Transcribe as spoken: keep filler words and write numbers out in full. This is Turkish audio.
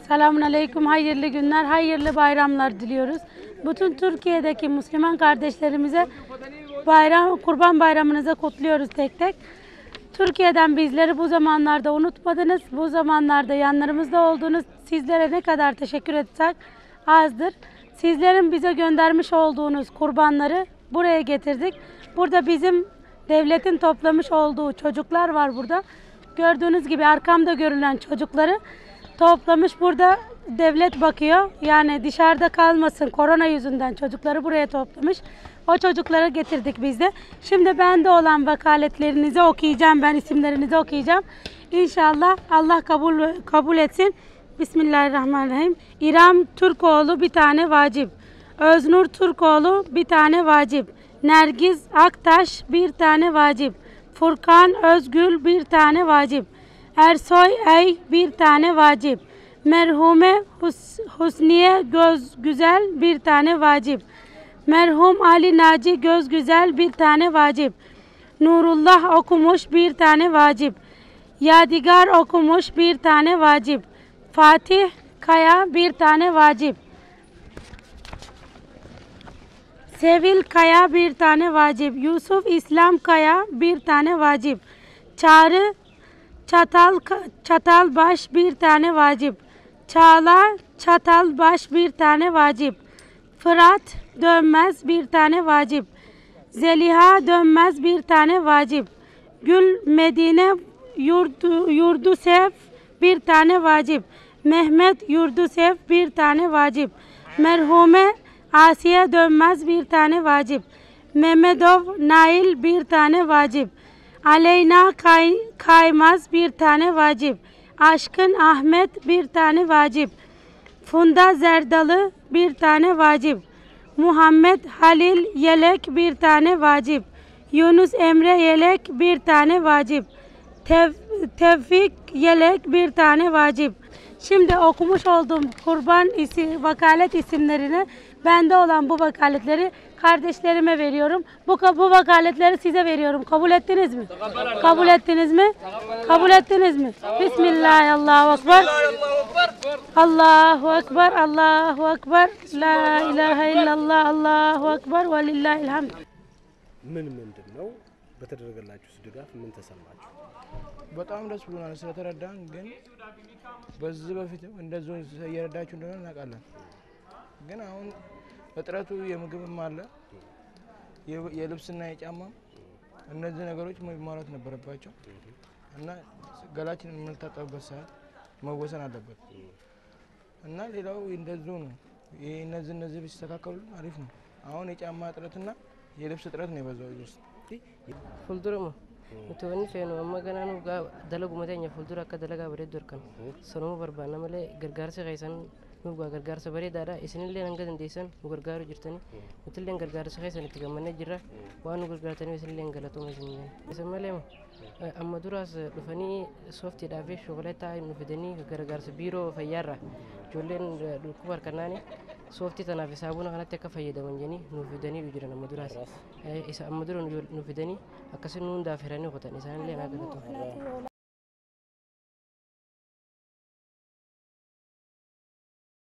Selamun Aleyküm, hayırlı günler, hayırlı bayramlar diliyoruz. Bütün Türkiye'deki Müslüman kardeşlerimize bayram, Kurban Bayramınızı kutluyoruz tek tek. Türkiye'den bizleri bu zamanlarda unutmadınız. Bu zamanlarda yanlarımızda oldunuz. Sizlere ne kadar teşekkür etsek azdır. Sizlerin bize göndermiş olduğunuz kurbanları buraya getirdik. Burada bizim devletin toplamış olduğu çocuklar var burada. Gördüğünüz gibi arkamda görülen çocukları toplamış, burada devlet bakıyor. Yani dışarıda kalmasın korona yüzünden çocukları buraya toplamış. O çocukları getirdik biz de. Şimdi bende olan vekaletlerinizi okuyacağım. Ben isimlerinizi okuyacağım. İnşallah Allah kabul kabul etsin. Bismillahirrahmanirrahim. İrem Türkoğlu bir tane vacip. Öznur Türkoğlu bir tane vacip. Nergiz Aktaş bir tane vacip. Furkan Özgül bir tane vacip. Ersoy Ey bir tane vacip. Merhume Hus Husniye Göz Güzel bir tane vacip. Merhum Ali Naci Göz Güzel bir tane vacip. Nurullah okumuş bir tane vacip. Yadigar okumuş bir tane vacip. Fatih Kaya bir tane vacip. Sevil Kaya bir tane vacip. Yusuf İslam Kaya bir tane vacip. Çağrı Çatal Çatalbaş bir tane vacip. Çağla Çatalbaş bir tane vacip. Fırat Dönmez bir tane vacip. Zeliha Dönmez bir tane vacip. Gül Medine Yurdu, Yurdusev bir tane vacip. Mehmet Yurdusev bir tane vacip. Merhume Asiye Dönmez bir tane vacip. Mehmedov Nail bir tane vacip. Aleyna Kay, Kaymaz bir tane vacip. Aşkın Ahmet bir tane vacip. Funda Zerdalı bir tane vacip. Muhammed Halil Yelek bir tane vacip. Yunus Emre Yelek bir tane vacip. Tev, Tevfik Yelek bir tane vacip. Şimdi okumuş olduğum kurban isim, vakalet isimlerini, bende olan bu vakaletleri kardeşlerime veriyorum. Bu, bu vakaletleri size veriyorum. Kabul ettiniz mi? Kabul ettiniz mi? Kabul ettiniz mi? Bismillah, Allahu Ekber. Allahu Ekber, Allahu Ekber. La ilahe illallah, Allahu Ekber ve lillahil hamd. ምን ምንድን ነው በተደረገላችሁ ድጋፍ ምን ተሰማችሁ? በጣም ደስ ብሎናል ስለተረዳን። ግን በዚህ በፊትም እንደዚህ እየረዳችሁ እንደሆነ እናውቃለን። ግን አሁን እጥረቱ የምግብም አለ የልብስና የጫማ እነዚህ ነገሮች መሟላት ነበረባቸው እና ገላችንን የምንታጠብበት ሰዓት መወሰን አለበት እና ሌላው እንደዚሁ ነው። እነዚህ እነዚህ ቢስተካከሉ አሪፍ ነው። አሁን የጫማ እጥረትና የልብስ እጥረት ነው የበዛው ውስጥ ፉልዱረሙ ሙተወኒ ፌኑ አማ ገናኑ ጋ ደለጉ መተኛ ፉልዱረ አከ ደለጋ በሬ ዶርከን ሰኖ በርባና መለ ገርጋርሰ ከይሰን ኑባ ገርጋርሰ በሬ ዳዳ እስንለ አንገት እንደይሰን ገርጋሩ ጅርተኒ ሙትለን ገርጋርሰ ከይሰን ተገመነ ጅራ ዋኑ ገርጋርተኒ እስንለ አንገለቶ መስኝ እስመለም አማዱራስ ዱፈኒ ሶፍት ዳፌ ሾኮላታ ንፍደኒ ገርጋርሰ ቢሮ ፈያራ ጆለን ዱኩባር ከናኒ ሶፍቲ ተናፊ ሳቡና ከናተ ከፈየደመን ጀኒ ንፍደኒ ዱጅረና አማዱራስ ኢሳ አማዱራ ንፍደኒ አከሰኑ እንዳፈራኒ ቆተኒ ሳንለ ናገለቶ